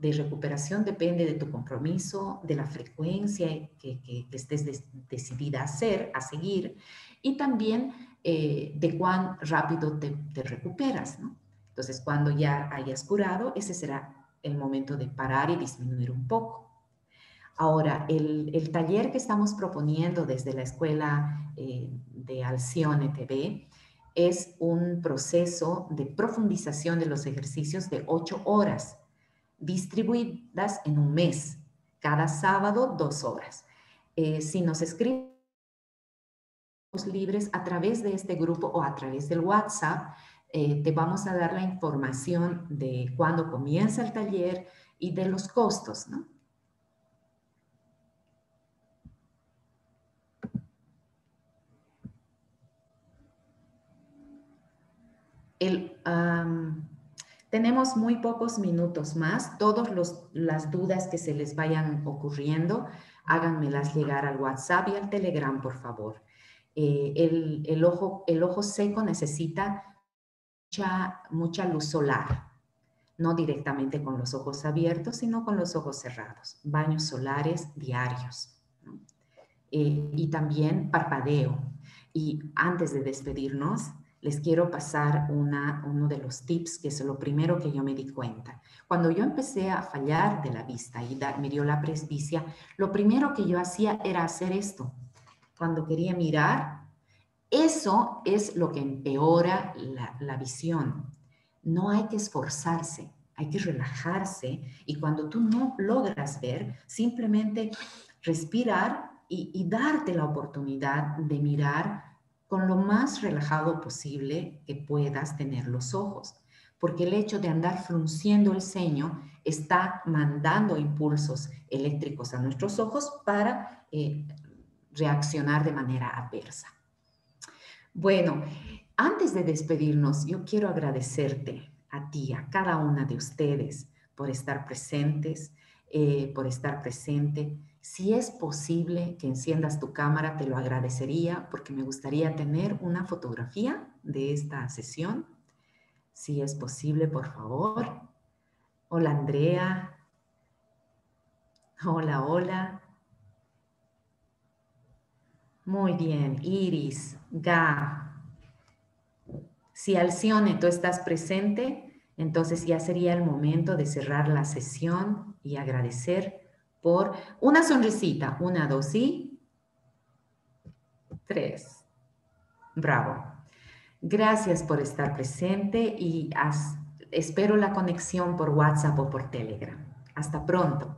de recuperación depende de tu compromiso, de la frecuencia que estés decidida a seguir, y también de cuán rápido te recuperas, ¿no? Entonces, cuando ya hayas curado, ese será el momento de parar y disminuir un poco. Ahora, el taller que estamos proponiendo desde la Escuela de Alcione TV es un proceso de profundización de los ejercicios de 8 horas, distribuidas en un mes, cada sábado 2 horas. Si nos escribes libres a través de este grupo o a través del WhatsApp, te vamos a dar la información de cuándo comienza el taller y de los costos, ¿no? Tenemos muy pocos minutos más. Todas las dudas que se les vayan ocurriendo, háganmelas llegar al WhatsApp y al Telegram, por favor. El ojo seco necesita mucha luz solar, no directamente con los ojos abiertos, sino con los ojos cerrados. Baños solares diarios, ¿no? Y también parpadeo. Y antes de despedirnos, les quiero pasar uno de los tips, que es lo primero que yo me di cuenta. Cuando yo empecé a fallar de la vista y me dio la presbicia, lo primero que yo hacía era hacer esto. Cuando quería mirar, eso es lo que empeora la visión. No hay que esforzarse, hay que relajarse, y cuando tú no logras ver, simplemente respirar y darte la oportunidad de mirar con lo más relajado posible que puedas tener los ojos, porque el hecho de andar frunciendo el ceño está mandando impulsos eléctricos a nuestros ojos para reaccionar de manera adversa. Bueno, antes de despedirnos, yo quiero agradecerte a ti, a cada una de ustedes, por estar presentes, por estar presente. Si es posible que enciendas tu cámara, te lo agradecería, porque me gustaría tener una fotografía de esta sesión. Si es posible, por favor. Hola, Andrea. Hola, hola. Muy bien, Iris, Ga. Si Alcione, tú estás presente, entonces ya sería el momento de cerrar la sesión y agradecer por una sonrisita. 1, 2 y 3. Bravo. Gracias por estar presente y espero la conexión por WhatsApp o por Telegram. Hasta pronto.